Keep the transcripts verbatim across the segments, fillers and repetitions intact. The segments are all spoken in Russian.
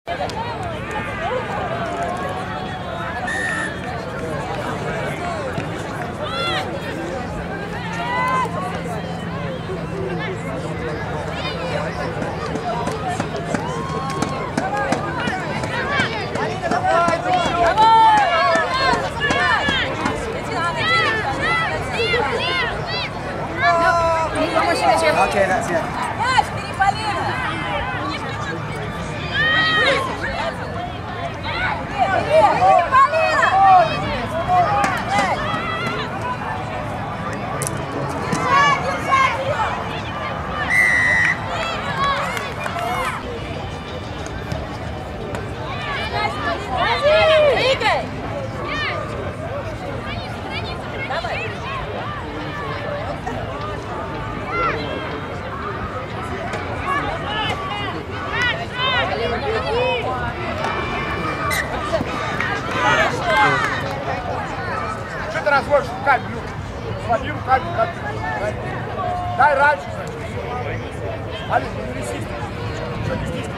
Okay, that's it. Yes, Piripalina. Что ты разводишь руками, Люк? Свои руками, как ты. Дай раньше, значит. Алик, не трясись. Что не здесь?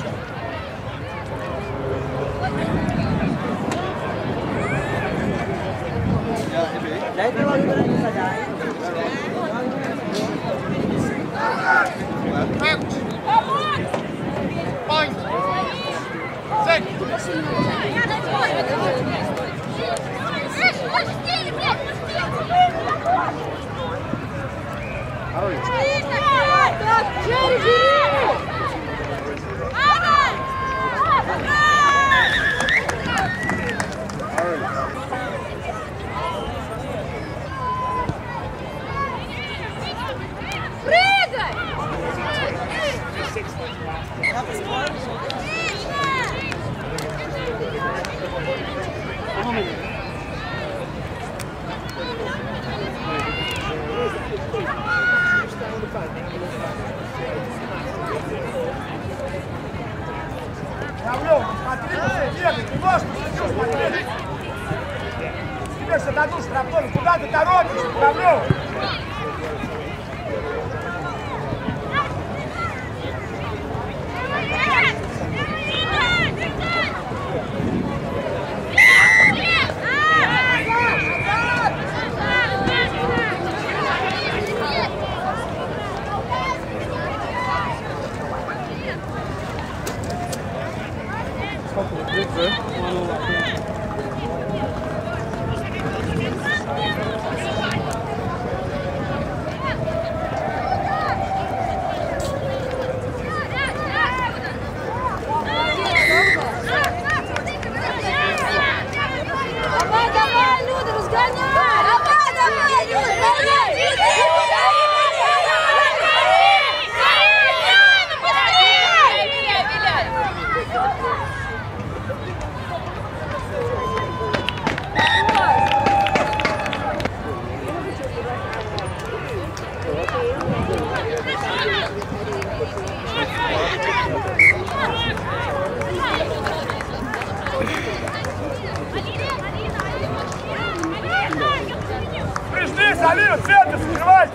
Point. Set. Равлёв, смотри, бегай, не можешь, что смотреть. Тебе все дадут штрафной, куда ты торопишься, Равлёв? Пришли, Салина, центр, скрывайся!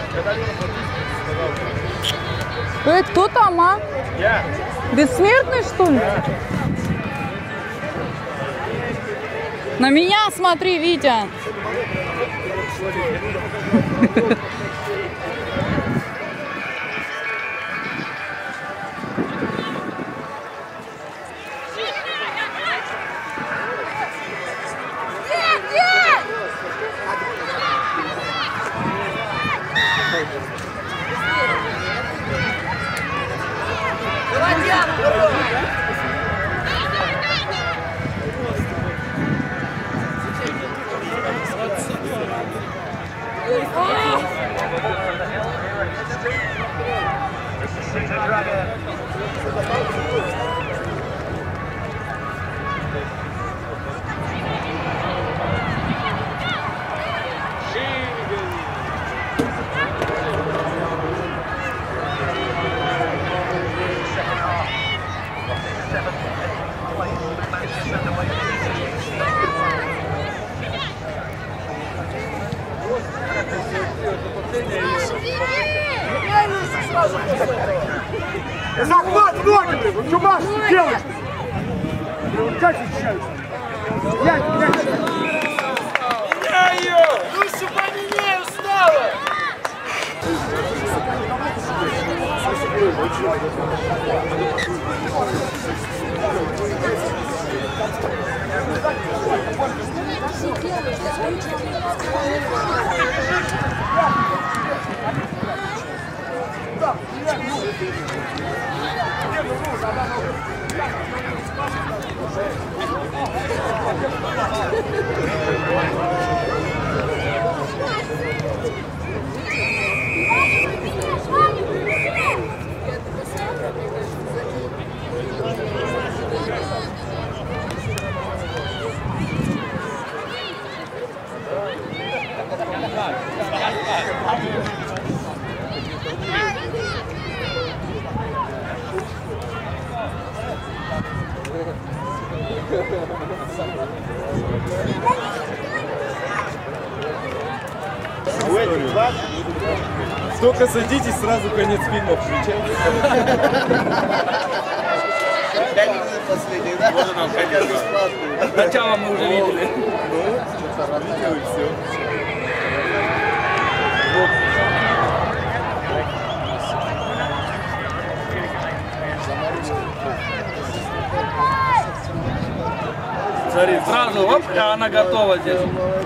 Эй, кто там, а? Я. Бессмертный, что ли? На меня смотри, Витя. Захват ноги, блин! Ну что Маша делаешь? Как защищаются? Я, я, Меняй ее! Лучше поменяю снова! Только садитесь, сразу конец фильма включайте. Последний, да? Вот он, хотя бесплатный. Начало мы уже видели. Ну, видео и все. Смотри, сразу, оп, а она готова здесь.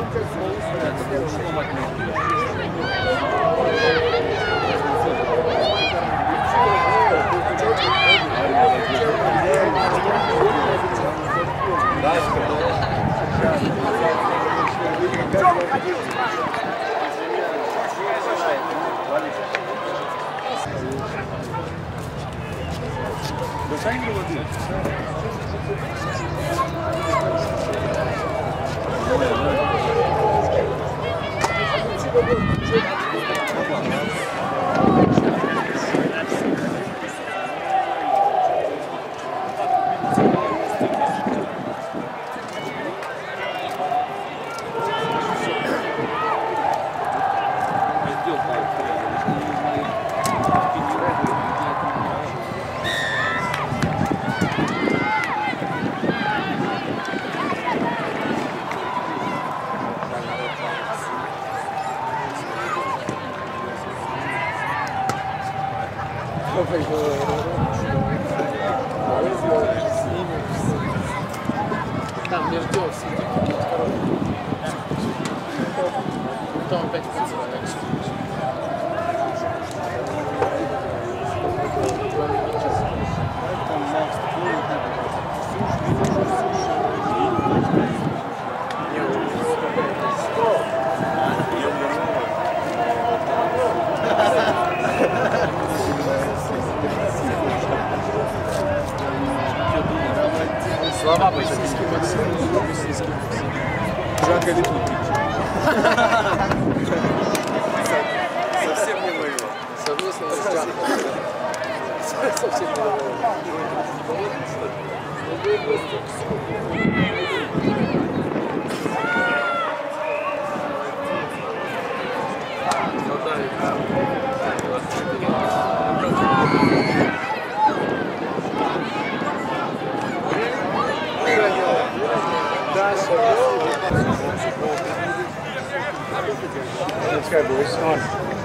Там между всеми потом опять слова российский Максим, российский Максим. Жака Литвин. Совсем не мое. Совместно с Жаком. Совсем не мое. Ну да, Russia, bro. Let's go, boys. On.